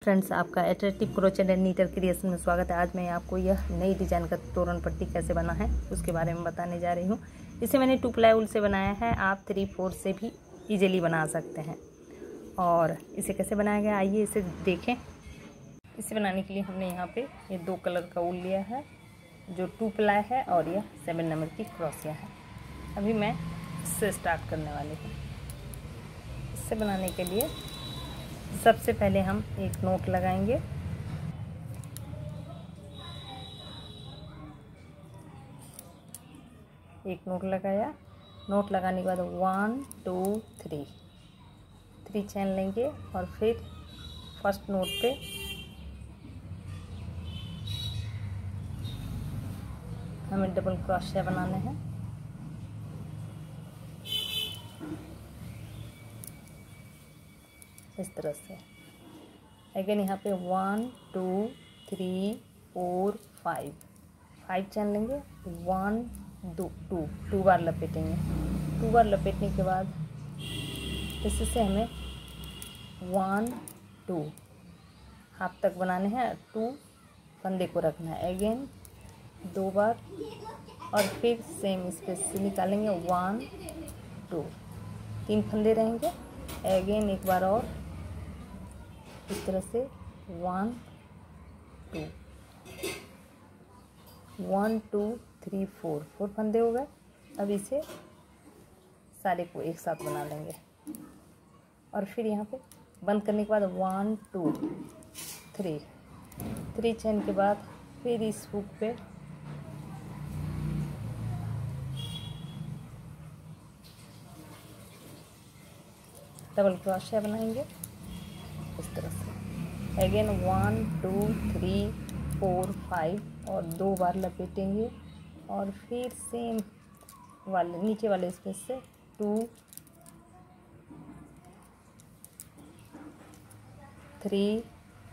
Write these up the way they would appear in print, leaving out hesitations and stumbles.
Friends, आपका attractive crochet and knitter creation में स्वागत है। आज मैं आपको यह नई डिजाइन का तोरण पट्टी कैसे बना है उसके बारे में बताने जा रही हूँ। इसे मैंने 2 प्लाई वूल से बनाया है, आप 3/4 से भी इजीली बना सकते हैं। और इसे कैसे बनाया गया आइए इसे देखें। इसे बनाने के लिए हमने यहाँ पे ये 2 कलर का वूल लिया है जो 2 प्लाई है और यह 7 नंबर की क्रोशिया है। अभी मैं इससे स्टार्ट करने वाली हूँ। इससे बनाने के लिए सबसे पहले हम एक नोट लगाएंगे। एक नोट लगाया। नोट लगाने के बाद 1 2 3 चैन लेंगे और फिर फर्स्ट नोट पे हमें डबल क्रोशिया बनाने हैं। इस तरह से अगेन यहाँ पे 1 2 3 4 5 चैन लेंगे। 1 2 बार लपेटेंगे। 2 बार लपेटने के बाद इससे हमें 1 2 हाथ तक बनाने हैं। 2 फंदे को रखना है। अगेन 2 बार और फिर सेम स्पेस से निकालेंगे। 1 2 3 फंदे रहेंगे। अगेन एक बार और इस तरह से 1 2 3 4 फंदे हो गए। अब इसे सारे को एक साथ बना लेंगे और फिर यहाँ पे बंद करने के बाद 1 2 3 चैन के बाद फिर इस हुक पे डबल क्रोशिया बनाएंगे इस तरह से। अगेन 1 2 3 4 5 और 2 बार लपेटेंगे और फिर सेम वाले नीचे वाले स्पेस से 2 3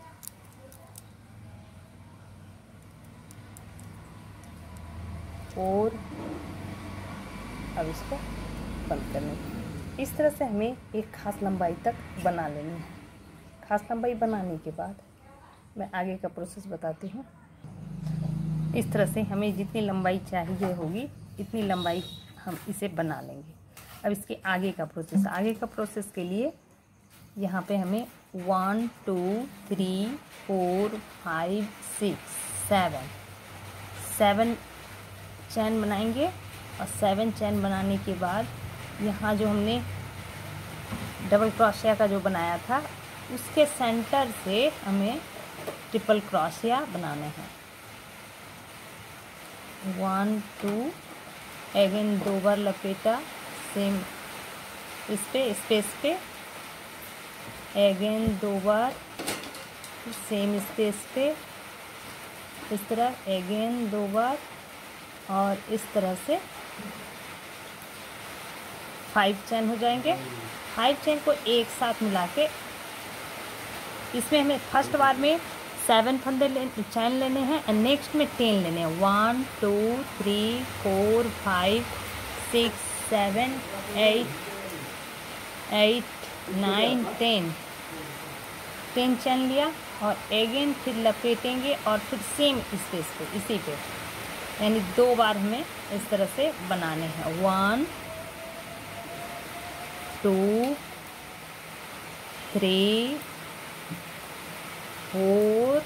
4 अब इसको बंद करने। इस तरह से हमें एक खास लंबाई तक बना लेनी है। खास लंबाई बनाने के बाद मैं आगे का प्रोसेस बताती हूँ। इस तरह से हमें जितनी लंबाई चाहिए होगी इतनी लंबाई हम इसे बना लेंगे। अब इसके आगे का प्रोसेस के लिए यहाँ पे हमें 1 2 3 4 5 6 7 चैन बनाएंगे और 7 चैन बनाने के बाद यहाँ जो हमने डबल क्रोशिया का जो बनाया था उसके सेंटर से हमें ट्रिपल क्रोशिया बनाने हैं। 1 2 अगेन 2 बार लपेटा सेम इस पे स्पेस पे। अगेन 2 बार सेम स्पेस पे इस तरह। अगेन 2 बार और इस तरह से 5 चैन हो जाएंगे। 5 चैन को एक साथ मिला के इसमें हमें फर्स्ट बार में 7 फंदे चैन लेने हैं और नेक्स्ट में 10 लेने हैं। 1 2 3 4 5 6 7 8 9 10 चैन लिया और अगेन फिर लपेटेंगे और फिर सेम स्पेस पे इसी पे यानी 2 बार हमें इस तरह से बनाने हैं। 1 2 3 4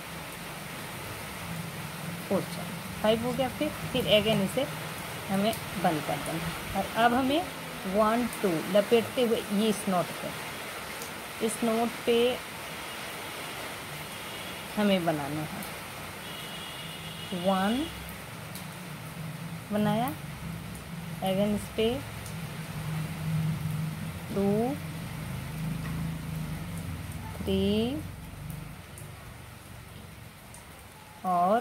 चैन 5 हो गया। फिर अगेन इसे हमें बंद कर देना। और अब हमें 1 2 लपेटते हुए ये इस नोट पे हमें बनाना है। 1 बनाया। अगेन इस पे 2 3 और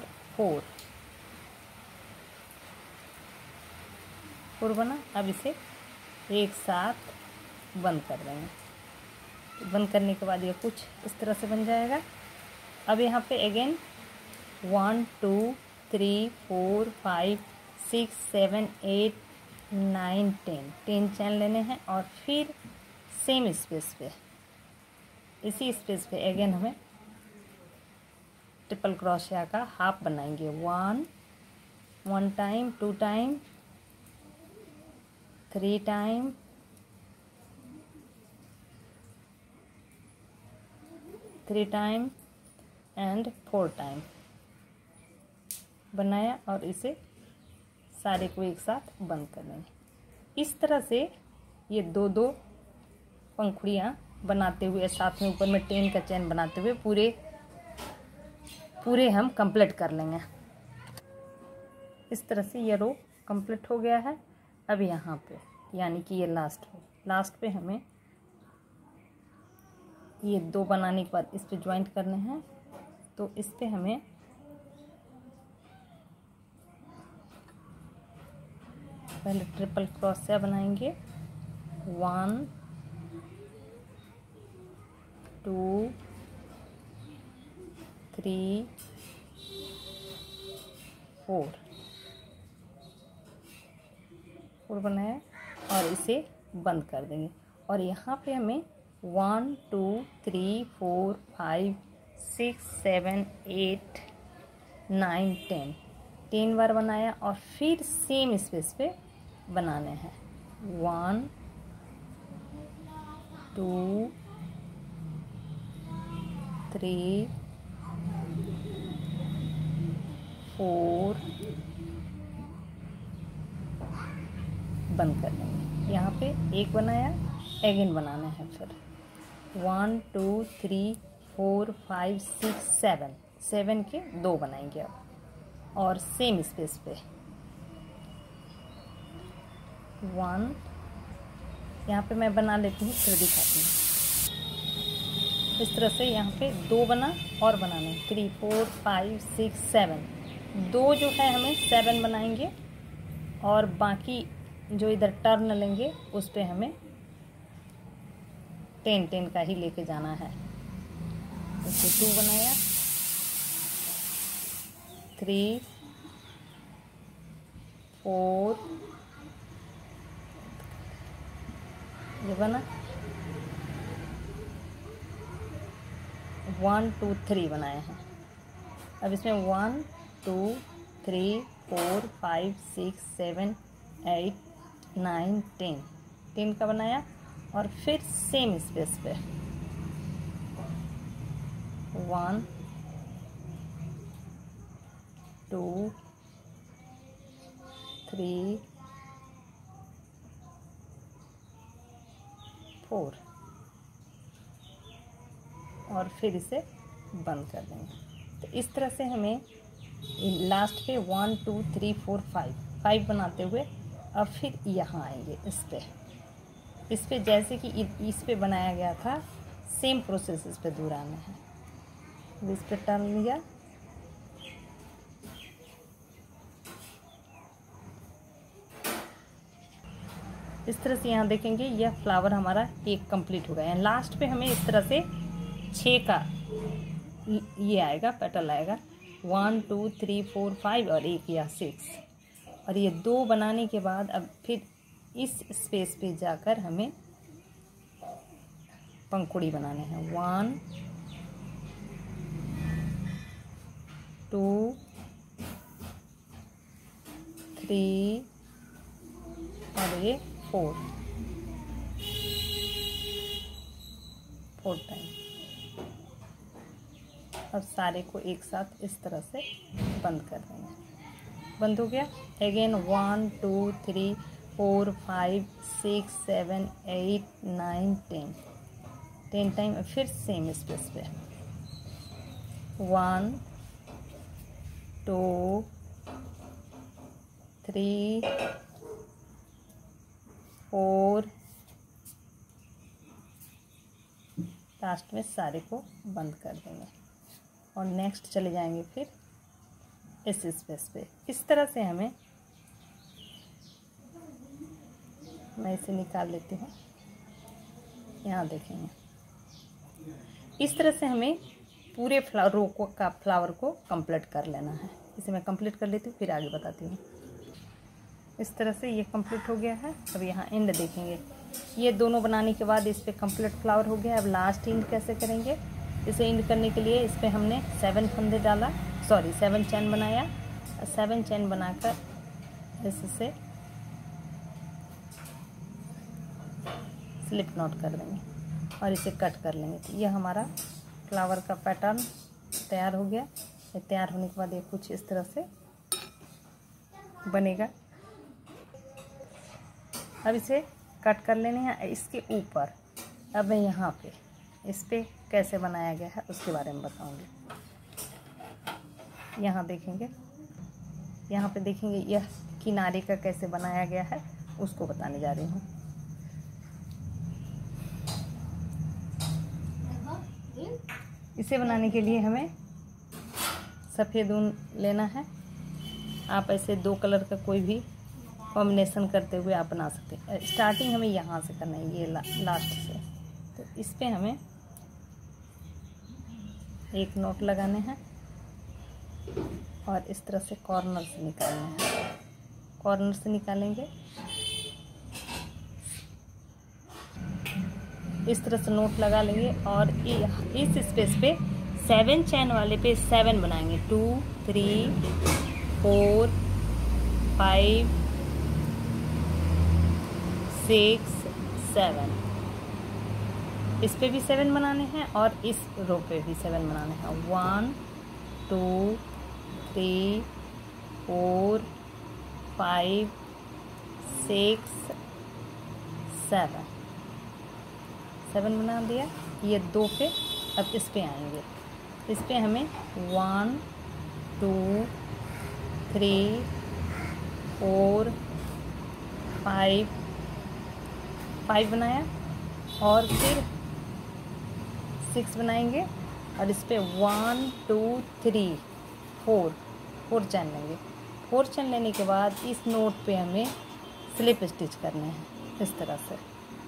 4 बना। अब इसे एक साथ बंद कर देंगे। बंद करने के बाद ये कुछ इस तरह से बन जाएगा। अब यहाँ पे अगेन 1 2 3 4 5 6 7 8 9 10 चैन लेने हैं और फिर सेम स्पेस पे इसी स्पेस पे अगेन हमें ट्रिपल क्रोशिया का हाफ बनाएंगे। 1 time, 2 time, 3 time, 3 time and 4 time बनाया और इसे सारे को एक साथ बंद कर लेंगे। इस तरह से ये दो दो पंखुड़ियाँ बनाते हुए साथ में ऊपर में 10 का चेन बनाते हुए पूरे हम कंप्लीट कर लेंगे। इस तरह से ये रो कंप्लीट हो गया है। अब यहाँ पे यानी कि ये लास्ट पे हमें ये 2 बनाने के बाद इस पे ज्वाइंट करने हैं। तो इस पे हमें पहले ट्रिपल क्रोशिया बनाएंगे। 1 2 3 4 बनाया और इसे बंद कर देंगे। और यहाँ पे हमें 1 2 3 4 5 6 7 8 9 10 बार बनाया और फिर सेम स्पेस पे बनाने हैं। 1 2 3 4 बंद कर देंगे। यहाँ पे एक बनाया, अगेन बनाना है फिर 1 2 3 4 5 6 7 के 2 बनाएंगे अब और सेम स्पेस पे 1 यहाँ पे मैं बना लेती हूँ फिर दिखाती हूँ। इस तरह से यहाँ पे 2 बना और बनाने 3 4 5 6 7 2 जो है हमें 7 बनाएंगे और बाकी जो इधर टर्न लेंगे उस पे हमें 10 का ही लेके जाना है। इसे 2 बनाया, 3 4 ये बना 1 2 3 बनाए हैं। अब इसमें 1 2 3 4 5 6 7 8 9 10 का बनाया और फिर सेम स्पेस पे 1 2 3 4 और फिर इसे बंद कर देंगे। तो इस तरह से हमें लास्ट पे 1 2 3 4 5 बनाते हुए अब फिर यहाँ आएंगे इस पे जैसे कि इस पे बनाया गया था सेम प्रोसेस इस पे दोहराना है। इस पे टर्न लिया, इस तरह से यहाँ देखेंगे यह फ्लावर हमारा एक कंप्लीट हो गया है। लास्ट पे हमें इस तरह से 6 का ये आएगा, पेटल आएगा 1 2 3 4 5 और एक या 6 और ये 2 बनाने के बाद अब फिर इस स्पेस पे जाकर हमें पंखुड़ी बनाने हैं। 1 2 3 और ये 4 टाइम। अब सारे को एक साथ इस तरह से बंद कर देंगे। बंद हो गया। अगेन 1 2 3 4 5 6 7 8 9 10 टाइम फिर सेम स्पेस पे 1 2 3 4 लास्ट में सारे को बंद कर देंगे और नेक्स्ट चले जाएंगे फिर इस स्पेस पे। इस तरह से हमें, मैं इसे निकाल लेती हूँ, यहाँ देखेंगे इस तरह से हमें पूरे फ्लावर को कंप्लीट कर लेना है। इसे मैं कंप्लीट कर लेती हूँ फिर आगे बताती हूँ। इस तरह से ये कंप्लीट हो गया है। अब यहाँ एंड देखेंगे, ये दोनों बनाने के बाद इस पे कंप्लीट फ्लावर हो गया। अब लास्ट एंड कैसे करेंगे, इसे इंड करने के लिए इस पर हमने 7 फंदे डाला, 7 चैन बनाया। 7 चैन बनाकर इससे स्लिप नॉट कर देंगे और इसे कट कर लेंगे। तो यह हमारा फ्लावर का पैटर्न तैयार हो गया। ये तैयार होने के बाद ये कुछ इस तरह से बनेगा। अब इसे कट कर लेने हैं। इसके ऊपर अब मैं यहाँ पे इस पे कैसे बनाया गया है उसके बारे में बताऊंगी। यहाँ देखेंगे, यहाँ पे देखेंगे यह किनारे का कैसे बनाया गया है उसको बताने जा रही हूँ। इसे बनाने के लिए हमें सफ़ेद ऊन लेना है। आप ऐसे 2 कलर का कोई भी कॉम्बिनेशन करते हुए आप बना सकते हैं। स्टार्टिंग हमें यहाँ से करना है, ये लास्ट से। तो इस पे हमें एक नोट लगाने हैं और इस तरह से कॉर्नर से निकालने हैं। कॉर्नर से निकालेंगे, इस तरह से नोट लगा लेंगे और इस स्पेस पे 7 चैन वाले पे 7 बनाएंगे। 2 3 4 5 6 7। इस पे भी 7 बनाने हैं और इस रो पे भी 7 बनाने हैं। 1 2 3 4 5 6 7 बना दिया। ये 2 पे अब इस पे आएंगे। इस पे हमें 1 2 3 4 5 बनाया और फिर 6 बनाएंगे और इस पे 1 2 3 4 चैन लेंगे। 4 चैन लेने के बाद इस नोट पे हमें स्लिप स्टिच करने हैं। इस तरह से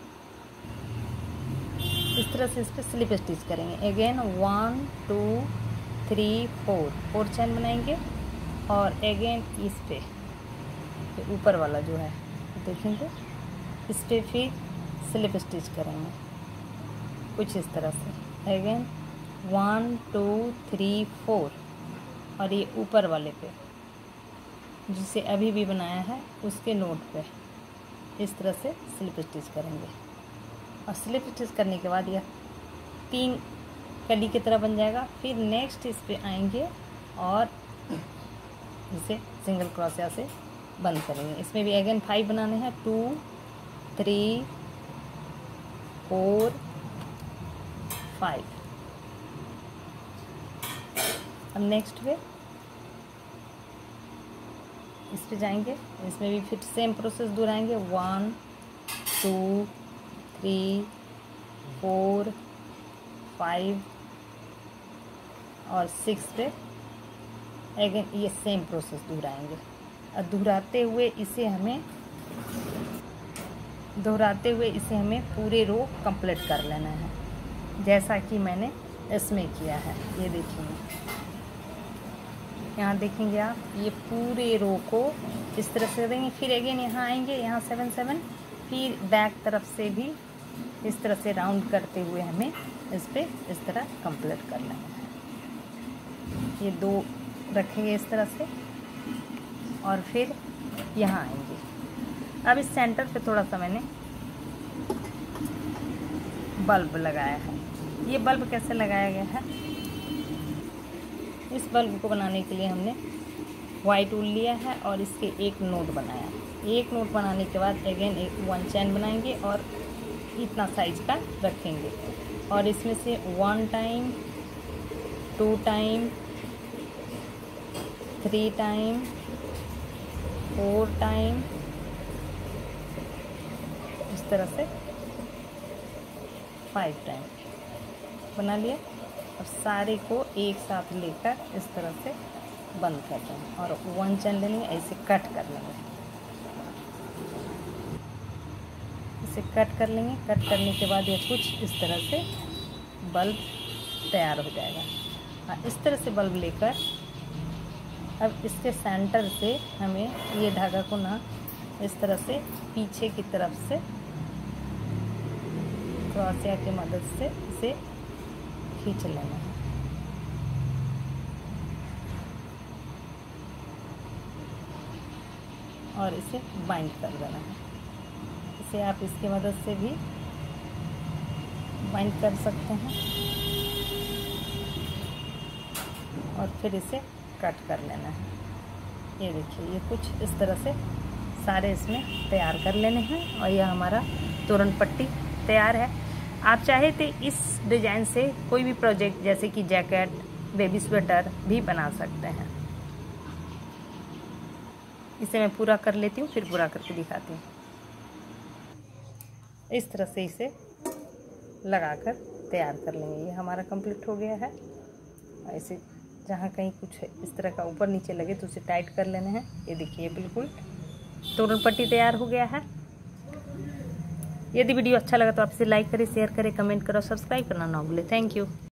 इस पे स्लिप स्टिच करेंगे। अगेन 1 2 3 4 चैन बनाएंगे और अगेन इस पे ऊपर वाला जो है देखेंगे, इस पे फिर स्लिप स्टिच करेंगे कुछ इस तरह से। अगेन 1 2 3 4 और ये ऊपर वाले पे जिसे अभी भी बनाया है उसके नोट पे इस तरह से स्लिप स्टिच करेंगे। और स्लिप स्टिच करने के बाद यह 3 कली की तरह बन जाएगा। फिर नेक्स्ट इस पे आएंगे और इसे सिंगल क्रोशिया से बंद करेंगे। इसमें भी अगेन 5 बनाने हैं। 2 3 4 5। अब नेक्स्ट पे इस पे जाएंगे, इसमें भी फिर सेम प्रोसेस दोहराएंगे। 1 2 3 4 5 और 6 पे अगेन ये सेम प्रोसेस दोहराएंगे। और दोहराते हुए इसे हमें पूरे रो कंप्लीट कर लेना है जैसा कि मैंने इसमें किया है। ये देखिए, यहाँ देखेंगे आप, ये पूरे रो को इस तरह से देंगे। फिर अगेन यहाँ आएंगे, यहाँ 7 7, फिर बैक तरफ से भी इस तरह से राउंड करते हुए हमें इस पे इस तरह कंप्लीट कर लेना है। ये 2 रखेंगे इस तरह से और फिर यहाँ आएंगे। अब इस सेंटर पे थोड़ा सा मैंने बल्ब लगाया है। ये बल्ब कैसे लगाया गया है, इस बल्ब को बनाने के लिए हमने वाइट ऊल लिया है और इसके एक नोट बनाया। एक नोट बनाने के बाद अगेन 1 चैन बनाएंगे और इतना साइज का रखेंगे और इसमें से 1 टाइम 2 टाइम 3 टाइम 4 टाइम इस तरह से 5 टाइम बना लिया। और सारे को एक साथ लेकर इस तरह से बंद कर देंगे और 1 चैन लेंगे, ऐसे कट कर लेंगे। इसे कट कर लेंगे। कट करने के बाद ये कुछ इस तरह से बल्ब तैयार हो जाएगा। इस तरह से बल्ब लेकर अब इसके सेंटर से हमें ये धागा को ना इस तरह से पीछे की तरफ से क्रोशिया की मदद से इसे खींच लेना है। और इसे बाइंड कर देना है। इसे आप इसकी मदद से भी बाइंड कर सकते हैं और फिर इसे कट कर लेना है। ये देखिए, ये कुछ इस तरह से सारे इसमें तैयार कर लेने हैं और यह हमारा तोरण पट्टी तैयार है। आप चाहे तो इस डिज़ाइन से कोई भी प्रोजेक्ट जैसे कि जैकेट, बेबी स्वेटर भी बना सकते हैं। इसे मैं पूरा कर लेती हूँ, फिर पूरा करके दिखाती हूँ। इस तरह से इसे लगाकर तैयार कर लेंगे। ये हमारा कंप्लीट हो गया है। ऐसे जहाँ कहीं कुछ इस तरह का ऊपर नीचे लगे तो उसे टाइट कर लेने हैं। ये देखिए, बिल्कुल तोरण पट्टी तैयार हो गया है। यदि वीडियो अच्छा लगा तो आप इसे लाइक करें, शेयर करें, कमेंट करें और सब्सक्राइब करना ना भूलें। Thank you.